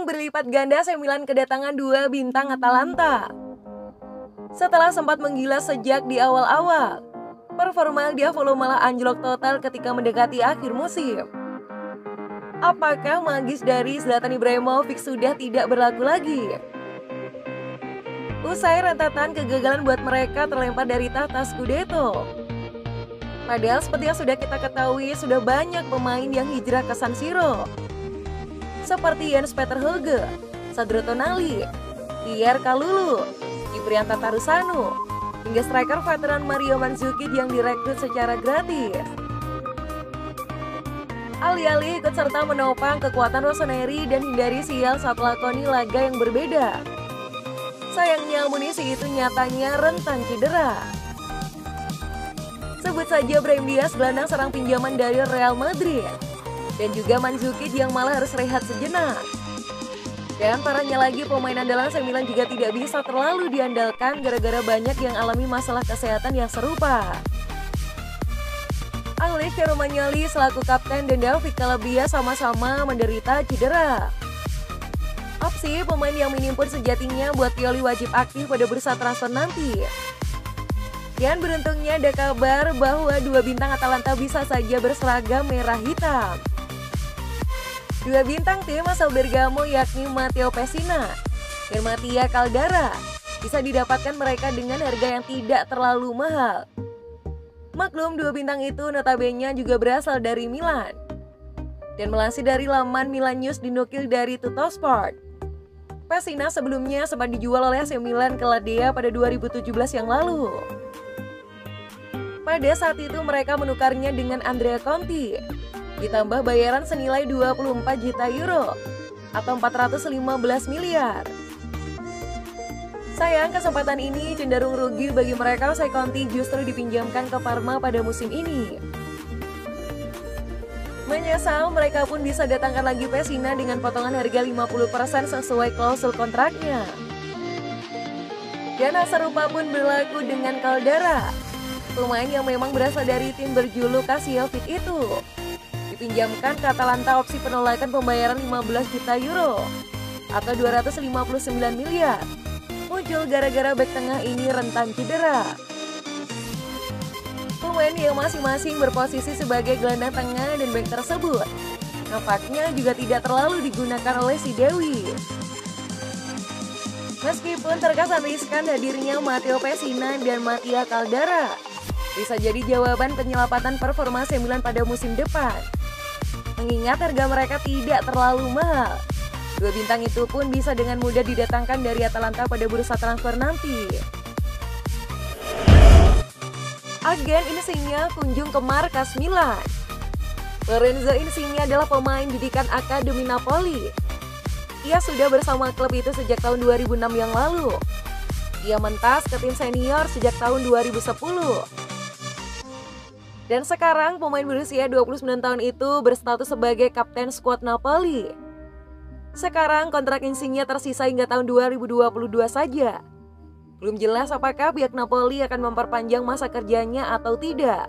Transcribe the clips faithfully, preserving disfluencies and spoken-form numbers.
Peluang berlipat ganda A C Milan kedatangan dua bintang Atalanta. Setelah sempat menggila sejak di awal-awal, performa Diavolo malah anjlok total ketika mendekati akhir musim. Apakah magis dari Zlatan Ibrahimovic sudah tidak berlaku lagi? Usai rentetan kegagalan buat mereka terlempar dari tahta Scudetto. Padahal seperti yang sudah kita ketahui, sudah banyak pemain yang hijrah ke San Siro. Seperti Jens Peter Hauge, Sandro Tonali, Pierre Kalulu, Ciprian Tatarusanu, hingga striker veteran Mario Mandzukic yang direkrut secara gratis. Alih-alih ikut serta menopang kekuatan Rossoneri dan hindari sial saat lakoni laga yang berbeda. Sayangnya amunisi itu nyatanya rentan cedera. Sebut saja Brahim Diaz, gelandang serang pinjaman dari Real Madrid, dan juga Mandzukic yang malah harus rehat sejenak. Dan parahnya lagi, pemain andalan A C Milan juga tidak bisa terlalu diandalkan gara-gara banyak yang alami masalah kesehatan yang serupa. Anglican Romagnoli selaku kapten dan David Calabria sama-sama menderita cedera. Opsi pemain yang minim pun sejatinya buat Pioli wajib aktif pada bursa transfer nanti. Dan beruntungnya ada kabar bahwa dua bintang Atalanta bisa saja berseragam merah hitam. Dua bintang tim asal Bergamo yakni Matteo Pessina dan Mattia Caldara bisa didapatkan mereka dengan harga yang tidak terlalu mahal. Maklum, dua bintang itu notabene juga berasal dari Milan. Dan melansir dari laman Milan News dinukil dari Tuttosport, Pessina sebelumnya sempat dijual oleh A C Milan ke Ladea pada dua ribu tujuh belas yang lalu. Pada saat itu mereka menukarnya dengan Andrea Conti, ditambah bayaran senilai dua puluh empat juta euro atau empat ratus lima belas miliar. Sayang, kesempatan ini cenderung rugi bagi mereka usai Conti justru dipinjamkan ke Parma pada musim ini. Menyesal, mereka pun bisa datangkan lagi Pessina dengan potongan harga lima puluh persen sesuai klausul kontraknya. Dan hal serupa pun berlaku dengan Caldara, pemain yang memang berasal dari tim berjuluk Cassiovid itu. Dipinjamkan ke Atalanta opsi penolakan pembayaran lima belas juta euro atau dua ratus lima puluh sembilan miliar. Muncul gara-gara bek tengah ini rentan cedera. Pemain yang masing-masing berposisi sebagai gelandang tengah dan bek tersebut nampaknya juga tidak terlalu digunakan oleh si Dewi. Meskipun terkesan riskan hadirnya Matteo Pessina dan Mattia Caldara, bisa jadi jawaban penyelapatan performa A C Milan pada musim depan. Mengingat harga mereka tidak terlalu mahal, dua bintang itu pun bisa dengan mudah didatangkan dari Atalanta pada bursa transfer nanti. Agen Insigne kunjung ke markas Milan. Lorenzo Insigne adalah pemain didikan Akademi Napoli. Ia sudah bersama klub itu sejak tahun dua ribu enam yang lalu. Ia mentas ke tim senior sejak tahun dua ribu sepuluh. Dan sekarang pemain berusia dua puluh sembilan tahun itu berstatus sebagai kapten skuad Napoli. Sekarang kontrak Insigne tersisa hingga tahun dua ribu dua puluh dua saja. Belum jelas apakah pihak Napoli akan memperpanjang masa kerjanya atau tidak.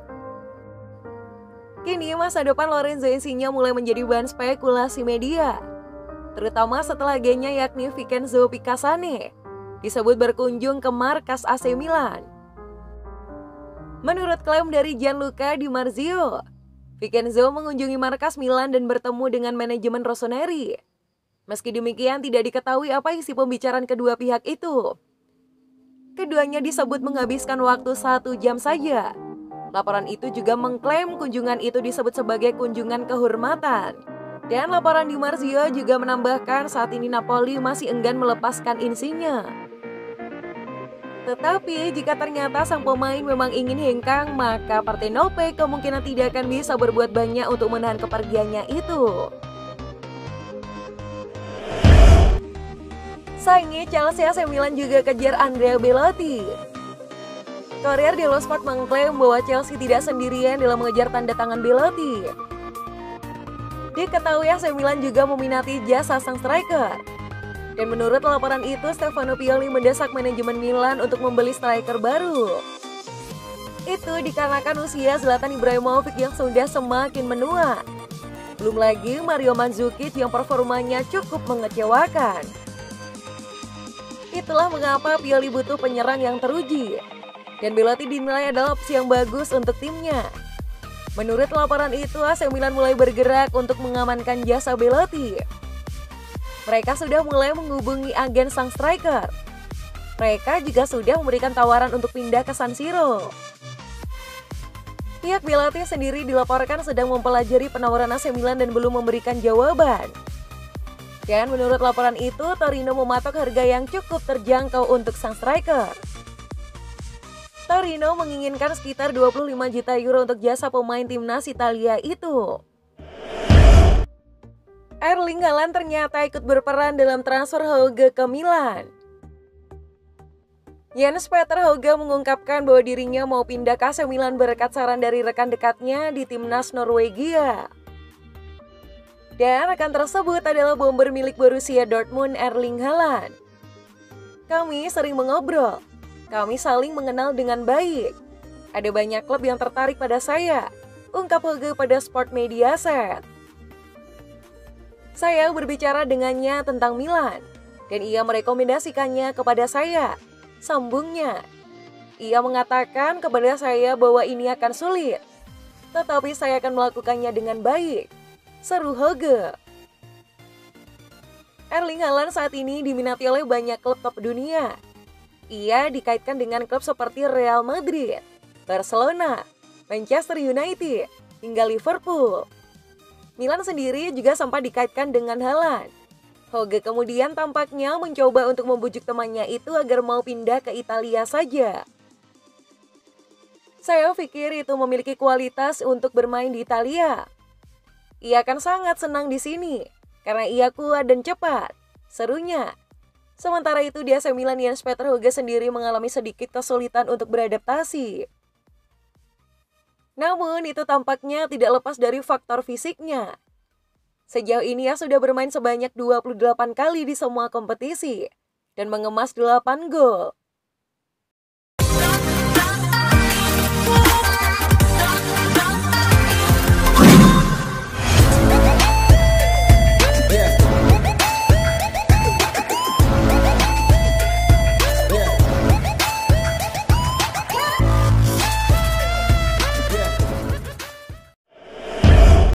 Kini masa depan Lorenzo Insigne mulai menjadi bahan spekulasi media, terutama setelah agennya yakni Vincenzo Picassane disebut berkunjung ke markas A C Milan. Menurut klaim dari Gianluca Di Marzio, Vincenzo mengunjungi markas Milan dan bertemu dengan manajemen Rossoneri. Meski demikian, tidak diketahui apa isi pembicaraan kedua pihak itu. Keduanya disebut menghabiskan waktu satu jam saja. Laporan itu juga mengklaim kunjungan itu disebut sebagai kunjungan kehormatan. Dan laporan Di Marzio juga menambahkan saat ini Napoli masih enggan melepaskan Insigne. Tetapi jika ternyata sang pemain memang ingin hengkang, maka Partenope kemungkinan tidak akan bisa berbuat banyak untuk menahan kepergiannya itu. Saingi Chelsea, A C Milan juga kejar Andrea Belotti. Corriere dello Sport mengklaim bahwa Chelsea tidak sendirian dalam mengejar tanda tangan Belotti. Diketahui A C Milan juga meminati jasa sang striker. Dan menurut laporan itu, Stefano Pioli mendesak manajemen Milan untuk membeli striker baru. Itu dikarenakan usia Zlatan Ibrahimovic yang sudah semakin menua. Belum lagi Mario Mandzukic yang performanya cukup mengecewakan. Itulah mengapa Pioli butuh penyerang yang teruji. Dan Belotti dinilai adalah opsi yang bagus untuk timnya. Menurut laporan itu, A C Milan mulai bergerak untuk mengamankan jasa Belotti. Mereka sudah mulai menghubungi agen sang striker. Mereka juga sudah memberikan tawaran untuk pindah ke San Siro. Pihak Belotti sendiri dilaporkan sedang mempelajari penawaran A C Milan dan belum memberikan jawaban. Dan menurut laporan itu, Torino mematok harga yang cukup terjangkau untuk sang striker. Torino menginginkan sekitar dua puluh lima juta euro untuk jasa pemain timnas Italia itu. Erling Haaland ternyata ikut berperan dalam transfer Hauge ke Milan. Jens Peter Hauge mengungkapkan bahwa dirinya mau pindah ke A C Milan berkat saran dari rekan dekatnya di timnas Norwegia. Dan rekan tersebut adalah bomber milik Borussia Dortmund, Erling Haaland. Kami sering mengobrol, kami saling mengenal dengan baik. Ada banyak klub yang tertarik pada saya, ungkap Hauge pada Sport Mediaset. Saya berbicara dengannya tentang Milan, dan ia merekomendasikannya kepada saya. Sambungnya, ia mengatakan kepada saya bahwa ini akan sulit, tetapi saya akan melakukannya dengan baik, seru Hauge. Erling Haaland saat ini diminati oleh banyak klub top dunia. Ia dikaitkan dengan klub seperti Real Madrid, Barcelona, Manchester United, hingga Liverpool. Milan sendiri juga sempat dikaitkan dengan Haaland. Hauge kemudian tampaknya mencoba untuk membujuk temannya itu agar mau pindah ke Italia saja. Saya pikir itu memiliki kualitas untuk bermain di Italia. Ia akan sangat senang di sini, karena ia kuat dan cepat, serunya. Sementara itu di A C Milan, Jens Peter Hauge sendiri mengalami sedikit kesulitan untuk beradaptasi. Namun itu tampaknya tidak lepas dari faktor fisiknya. Sejauh ini ia sudah bermain sebanyak dua puluh delapan kali di semua kompetisi dan mengemas delapan gol.